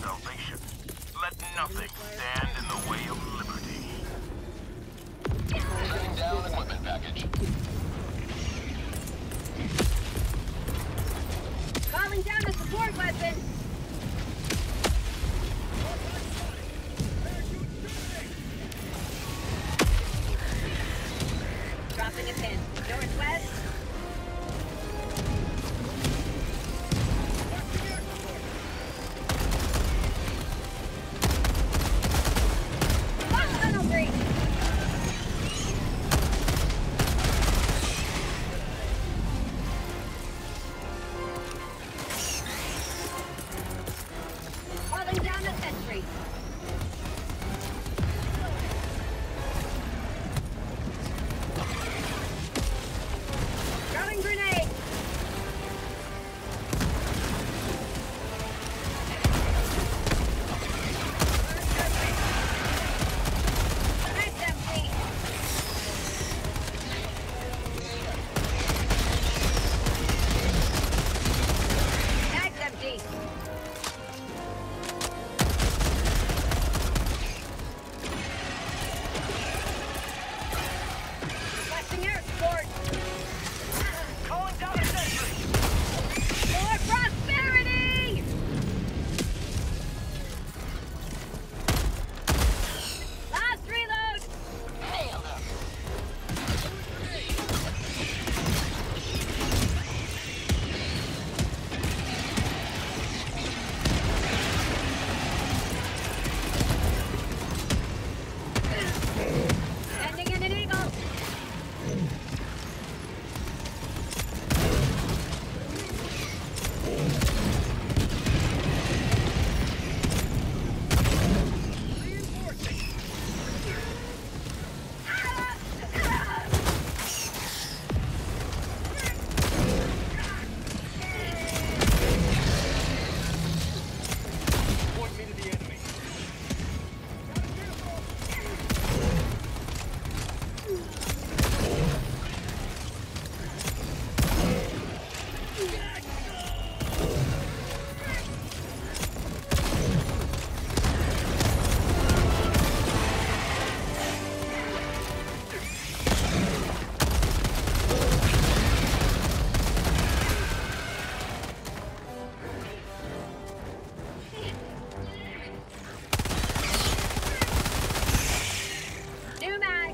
salvation. Let nothing stand in the way of liberty. Setting down equipment package. Calling down a support weapon! Dropping a pin. Northwest. Lock tunnel breach! Calling down a sentry. Throwing grenade! Mag's empty! Mag's empty! Requesting air support! Calling down a sentry! For prosperity! Last reload! Nailed him. Sending in an eagle! Point me to the enemy. New mag!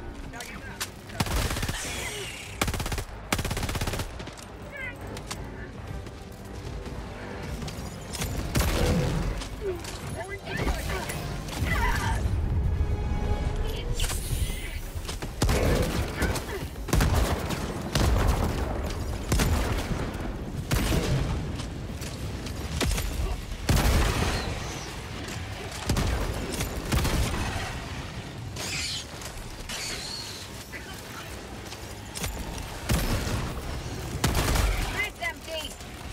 Mag's empty!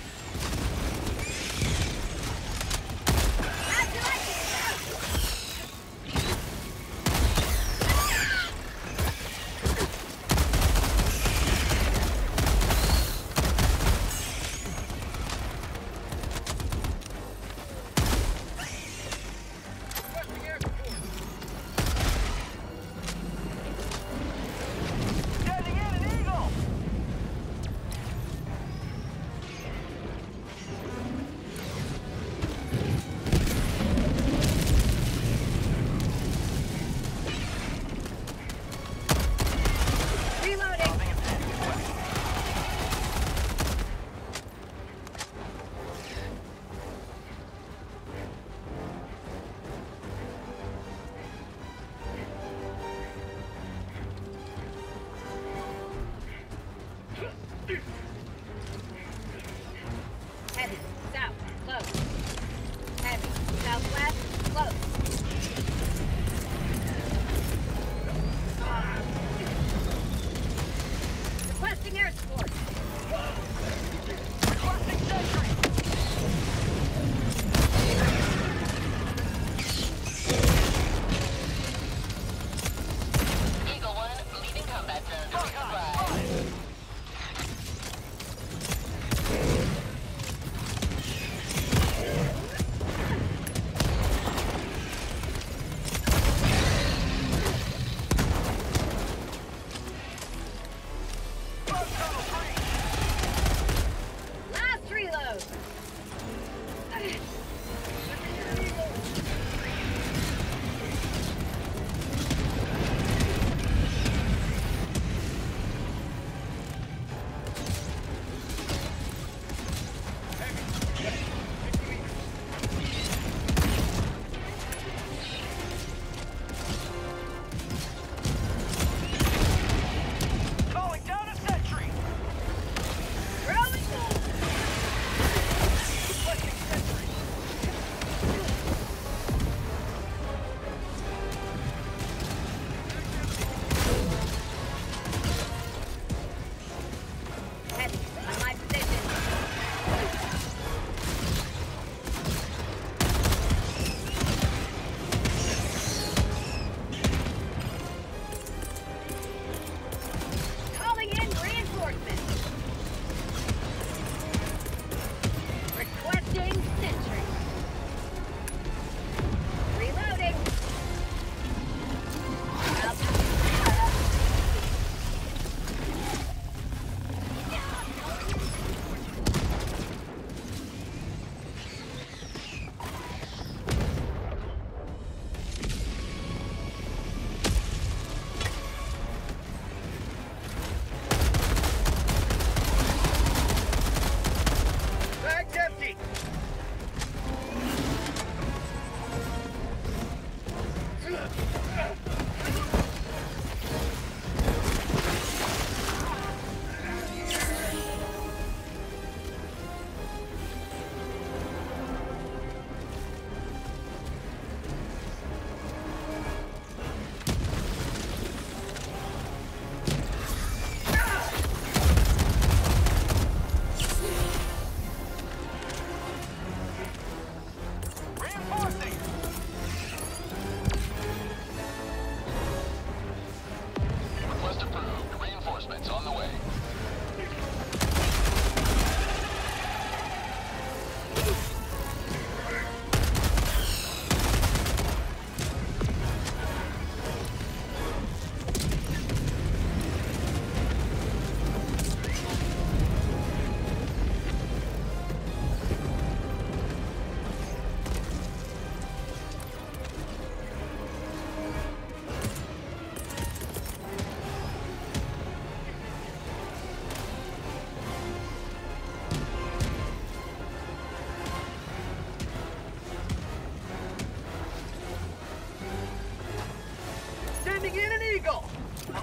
How'd you like it? Requesting air support. Sending in an eagle! Reloading! Heavy, south, close. Heavy, southwest, close. Requesting air support. Requesting sentry! Eagle 1, leaving combat zone. Front high! Goodbye.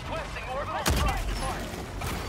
Requesting orbital strike.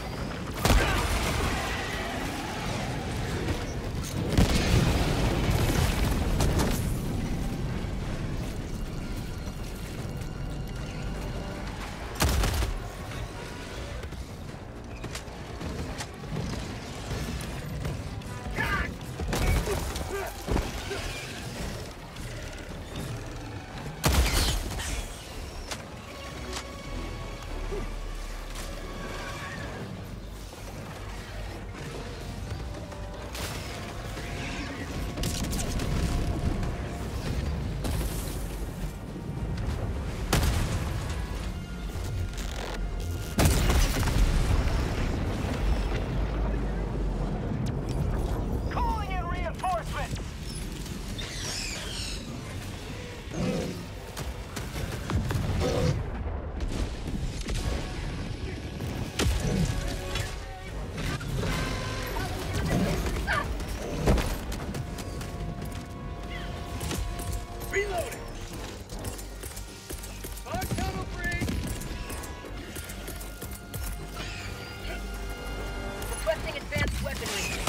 Requesting advanced weaponry.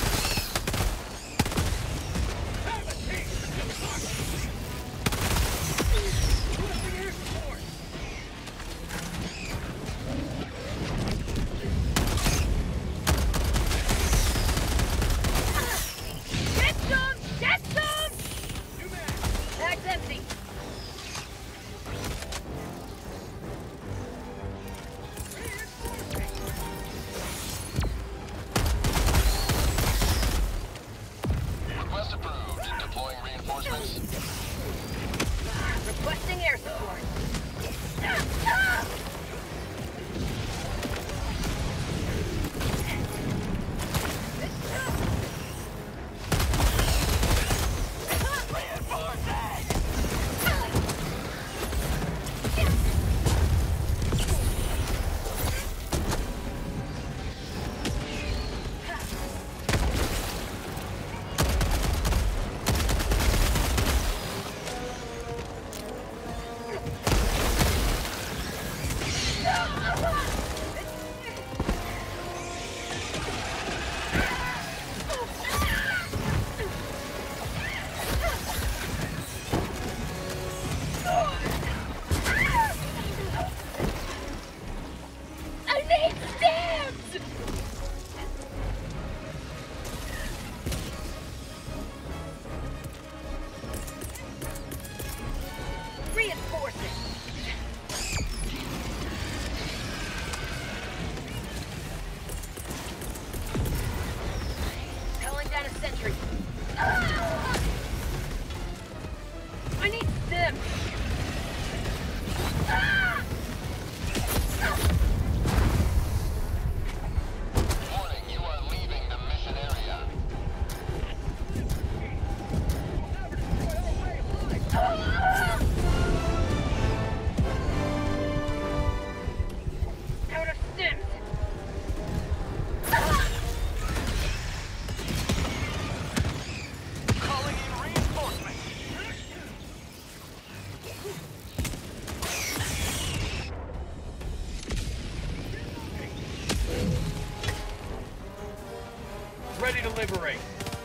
Get some! Get some! Bag's empty. Request approved. Deploying reinforcements. Requesting air support. I need stamps! Reinforcing. Calling down a sentry. I need stamps! Warning, you are leaving the mission area. Out of stims! Calling in reinforcements. Ready to liberate.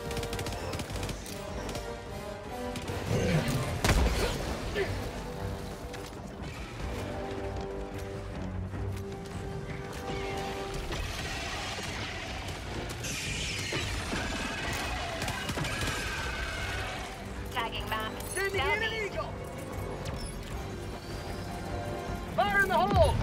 Tagging map. Sending in an Southeast. eagle. Fire in the hole.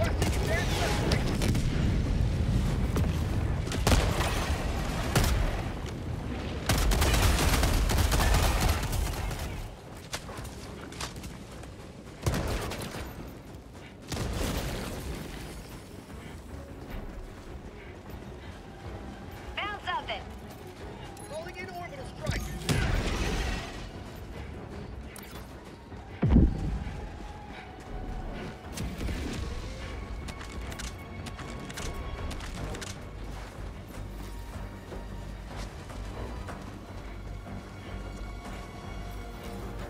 Found something. Calling in orbital strike.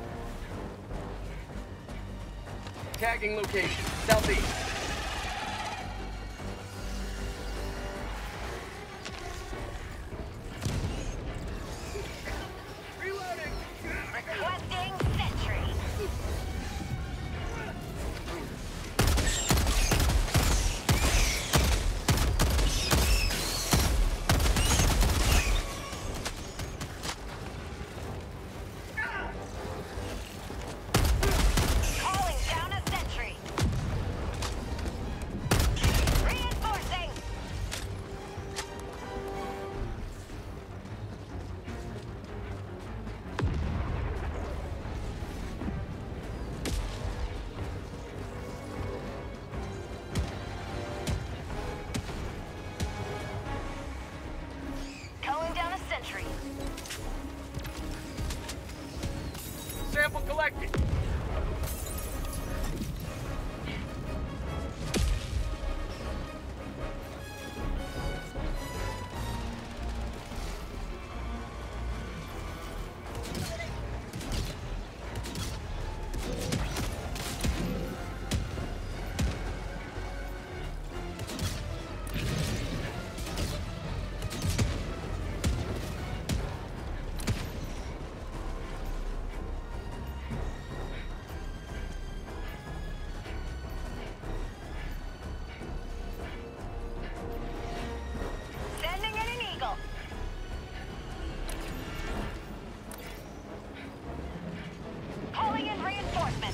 Tagging location, southeast. Sample collected. Sending in an eagle. Calling in reinforcements.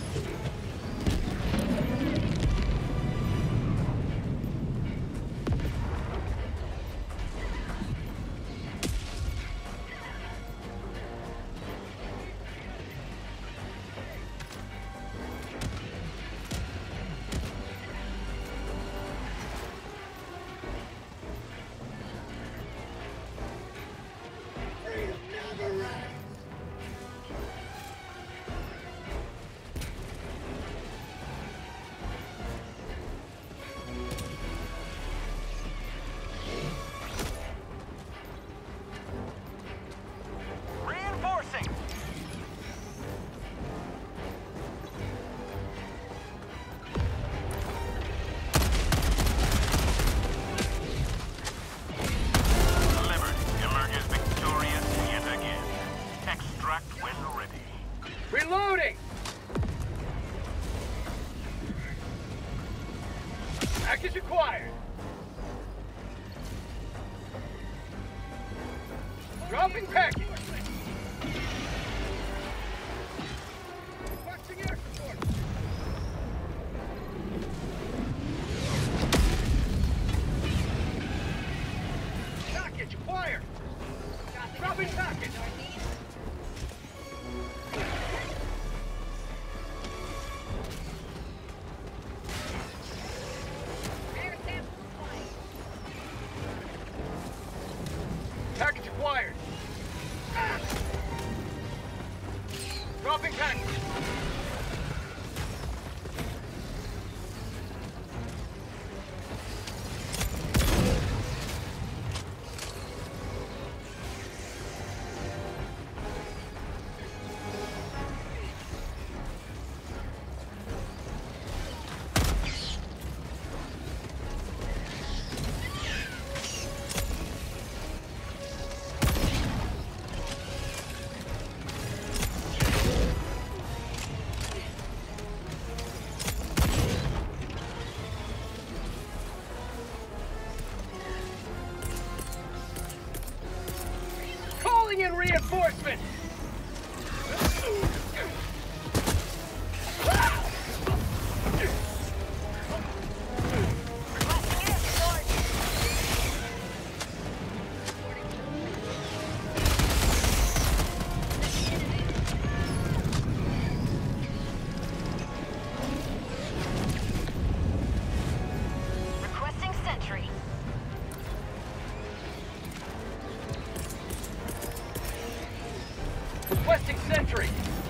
Reinforcing. Delivered. Emerges victorious yet again. Extract when ready. Reloading! Package acquired. Dropping package. Requesting air support. Package acquired. Dropping package. Air sample acquired. Package acquired. Dropping package. Calling in reinforcements! Requesting air support. Requesting sentry. Requesting sentry.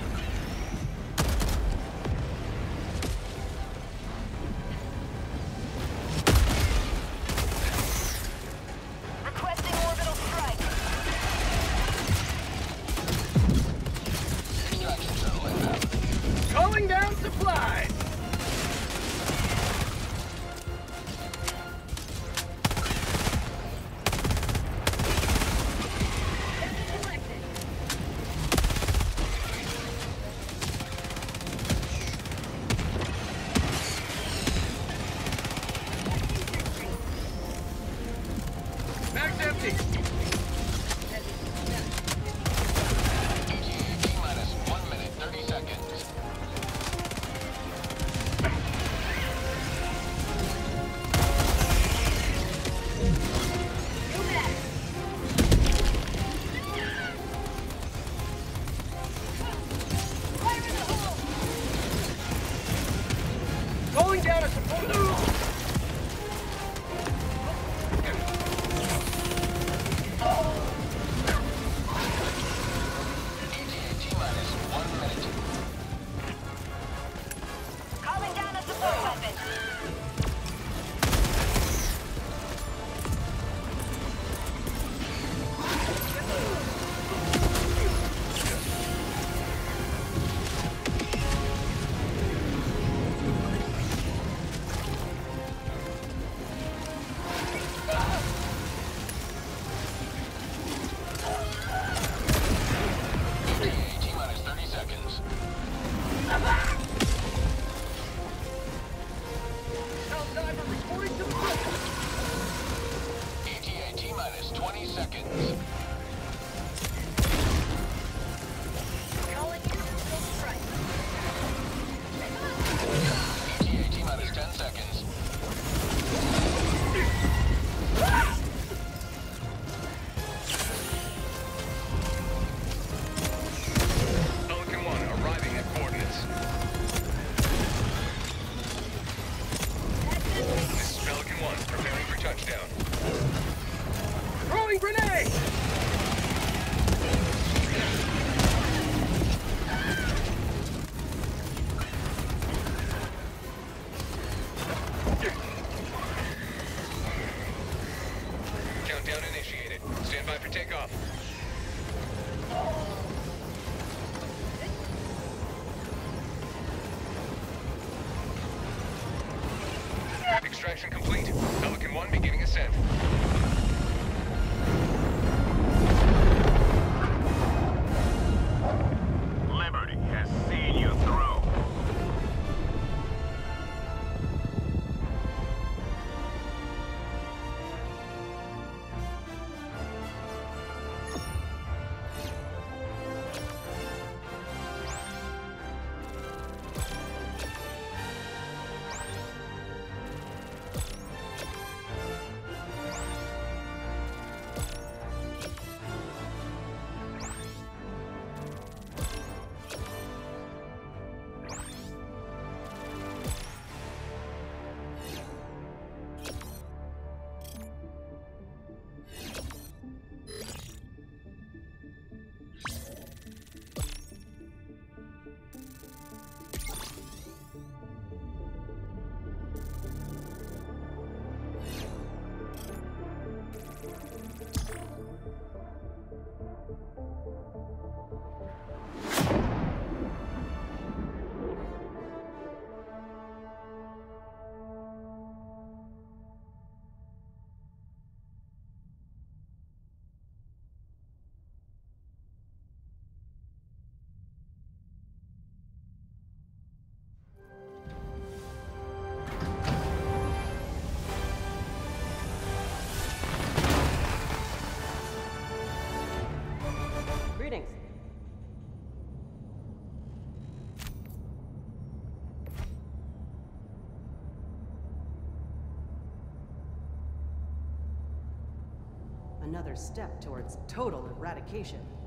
Requesting orbital strike. Extraction shuttle inbound. Calling down supplies. Selected. Mag's empty. T-minus 1 minute, 30 seconds. New mag. Fire in the hole. Calling down a support. T-minus 1 minute. extraction complete. Pelican 1 beginning ascent. Liberty has seen you through. Greetings. Another step towards total eradication.